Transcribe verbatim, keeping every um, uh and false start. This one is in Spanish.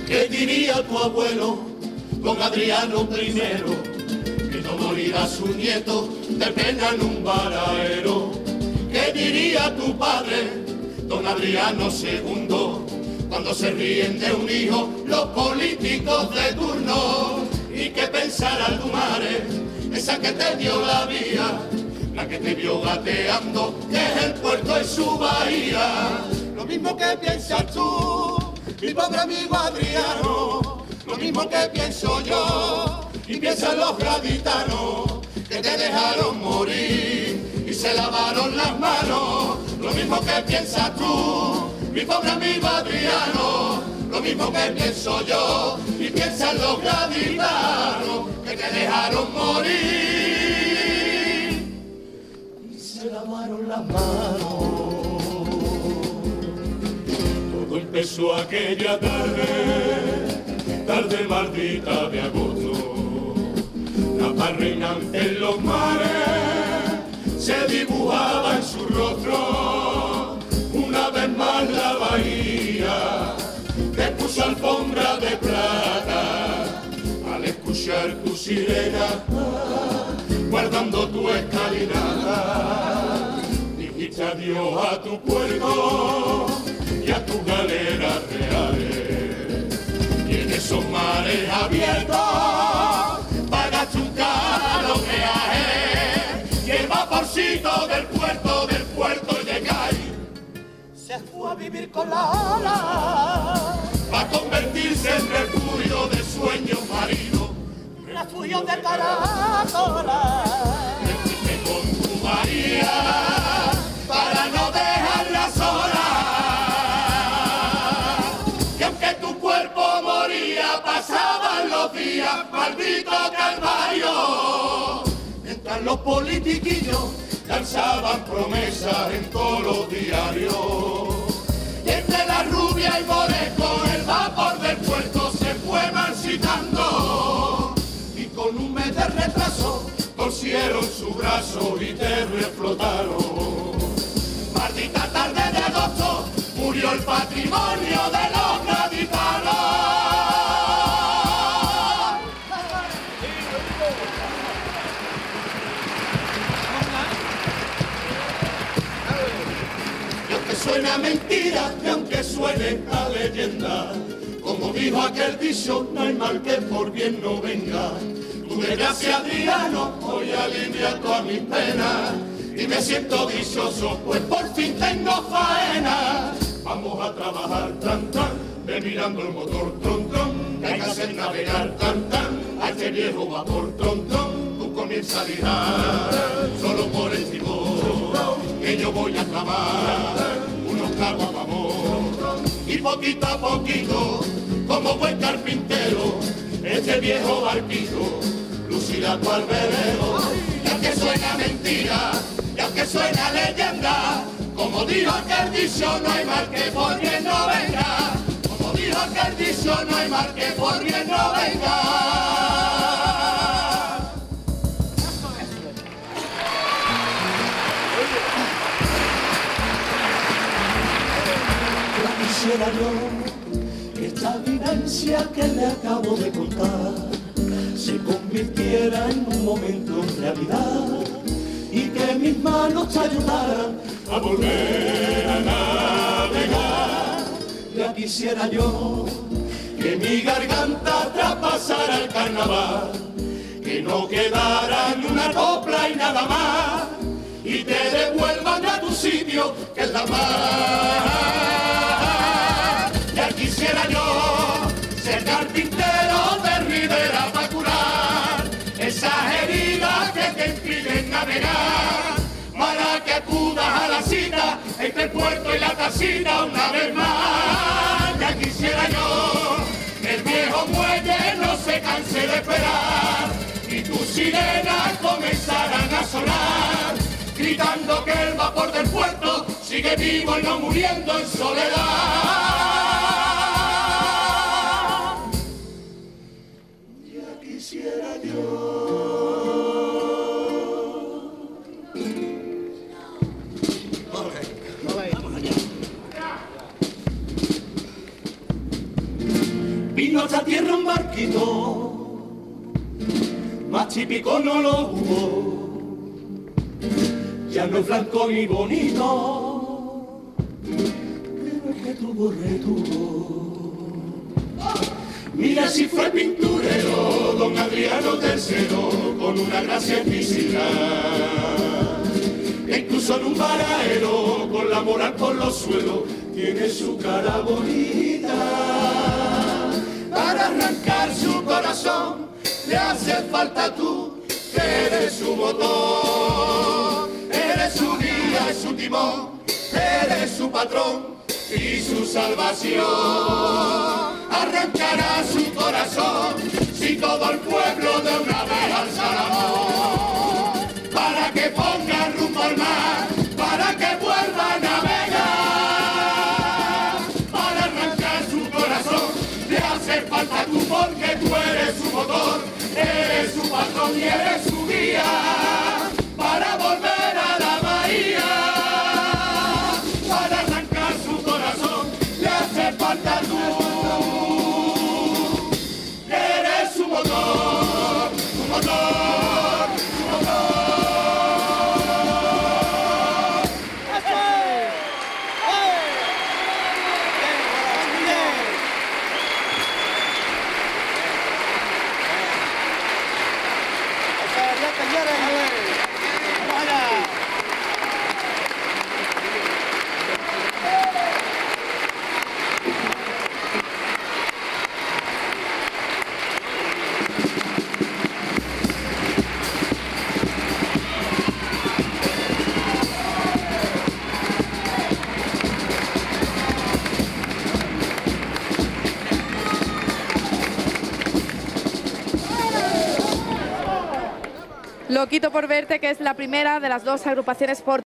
¿Qué diría tu abuelo, don Adriano primero? Que no morirá su nieto de pena en un varadero. ¿Qué diría tu padre, don Adriano segundo, cuando se ríen de un hijo los políticos de turno? ¿Y qué pensará tu madre, esa que te dio la vía, la que te vio gateando, que es el puerto en su bahía? Lo mismo que piensas tú, mi pobre amigo Adriano, lo mismo que pienso yo, y piensan los gaditanos, que te dejaron morir y se lavaron las manos. Lo mismo que piensas tú, mi pobre amigo Adriano, lo mismo que pienso yo, y piensan los gaditanos, que te dejaron morir y se lavaron las manos. Todo empezó aquella tarde, tarde maldita de agosto. La paz reinante en los mares se dibujaba en su rostro. Una vez más la bahía te puso alfombra de plata al escuchar tu sirena, guardando tu escalinata. Dijiste adiós a tu puerto y a tus galeras reales, y en esos mares abiertos pagaste un caro peaje, y el vaporcito del puerto, del puerto de Cádiz se fue a vivir con la ola, para convertirse en refugio de sueños marinos, refugio de caracola. Te fuiste con tu María para no dejarla sola, y aunque tu cuerpo moría, pasaban los días, maldito calvario, mientras los politiquillos lanzaban promesas en todos los diarios. Y entre la rubia y Moresco el vapor del puerto se fue marchitando, y con un mes de retraso torcieron su brazo y te reflotaron. Maldita tarde de agosto murió el patrimonio de los gaditanos. Suena mentira y aunque suene a leyenda, como dijo aquel dicho, no hay mal que por bien no venga. Tu desgracia, Adriano, hoy alivia todas mis penas y me siento dichoso, pues por fin tengo faena. Vamos a trabajar, tan tan, ve mirando el motor, tron tron, que hay que hacer navegar, tan tan, a este viejo vapor, tron tron. Tú comienza a lijar, solo por el timón, que yo voy a clavar unos clavos a favor, y poquito a poquito, como buen carpintero, este viejo barquito lucirá tu alberero. Y aunque suena mentira, y aunque suena leyenda, como dijo aquel dicho, no hay mal que por bien no venga. Como dijo aquel dicho, no hay mal que por bien no venga. Quisiera yo que esta vivencia que le acabo de contar se convirtiera en un momento en realidad, y que mis manos te ayudaran a volver a navegar. Ya quisiera yo que mi garganta traspasara el carnaval, que no quedara ni una copla y nada más, y te devuelvan a tu sitio, que es la mar. Ya quisiera yo ser carpintero de ribera para curar esas heridas que te impiden navegar, para que acudas a la cita entre el puerto y la casita una vez más. Ya quisiera yo que el viejo muelle no se canse de esperar y tus sirenas comenzaran a sonar, gritando que el vapor del puerto sigue vivo y no muriendo en soledad. Ya quisiera yo. vino a esta tierra un barquito, más típico no lo hubo, ya no es blanco ni bonito, pero es que tuvo retuvo. Mira si fue pinturero, don Adriano tercero, con una gracia exquisita, que incluso en un paraero, con la moral por los suelos, tiene su cara bonita. Para arrancar su corazón, le hace falta tú, que eres su motor, eres su guía y su timón, eres su patrón y su salvación. Arrancará su corazón si todo el pueblo de una vez alza la voz, para que ponga rumbo al mar, para que vuelva a navegar. Para arrancar su corazón le hace falta tú, porque tú eres su motor, eres su patrón y eres su guía, para volver a la bahía. Para arrancar su corazón le hace falta tú, eres su motor, su motor, su motor. Loquito por verte, que es la primera de las dos agrupaciones por